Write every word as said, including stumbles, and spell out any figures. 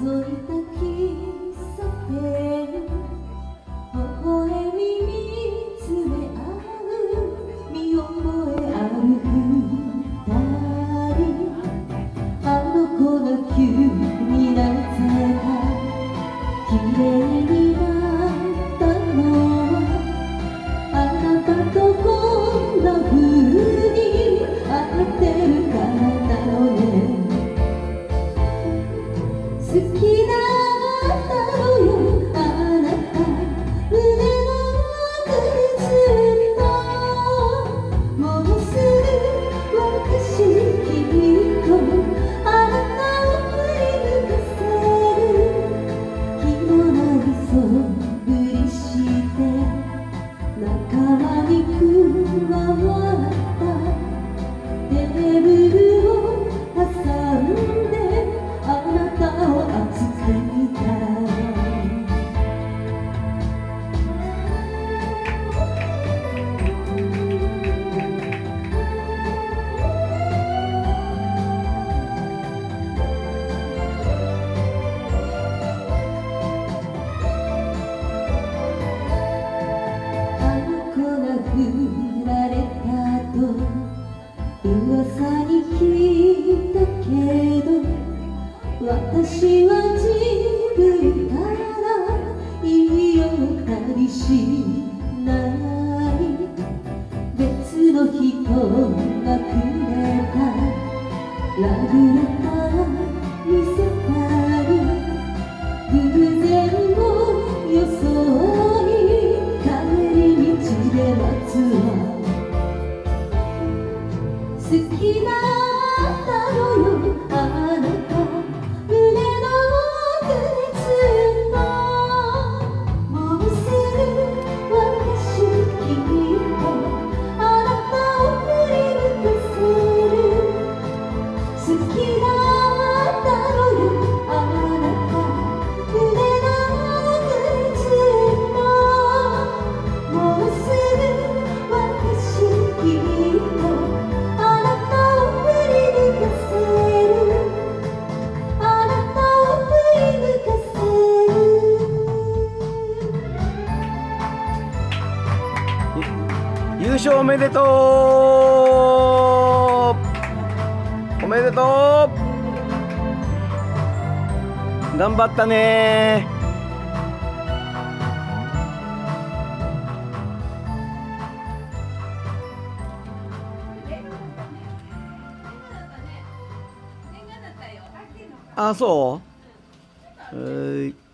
いた喫茶店、微笑み見つめ合う見覚えある二人、あの子が急になぜか綺麗になったのはあなたとこんな風に会ってるからなのね。好きだったのよあなた、胸の奥にずっと。もうすぐ私きっとあなたを振り向かせる。気のないそぶりして仲間に加わったテーブルを挟んであなたを熱く見た。あの子が振られたと噂に聞いたけど、私は自分から言いよったりしない。別の人がくれたラブレター見せたり、偶然を装い帰り道で待つわ。好きだったのよあなた、胸の奥にずっと。もうすぐ私きっとあなたを振り向かせる。好きだったのよあなた、胸の奥にずっと。もうすぐ私きっとあなたを振り向かせる。あなたを振り向かせる。 優勝おめでとう。おめでとう。頑張ったね。あ、そう。はい。